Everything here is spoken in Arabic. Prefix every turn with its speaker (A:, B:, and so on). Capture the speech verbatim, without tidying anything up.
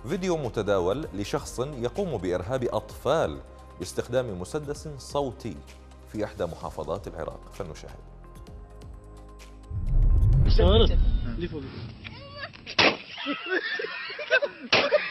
A: فيديو متداول لشخص يقوم بإرهاب أطفال باستخدام مسدس صوتي في إحدى محافظات العراق، فلنشاهد.
B: صارت